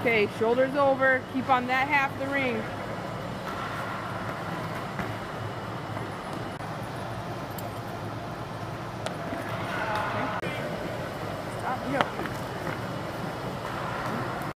Okay, shoulders over. Keep on that half the ring.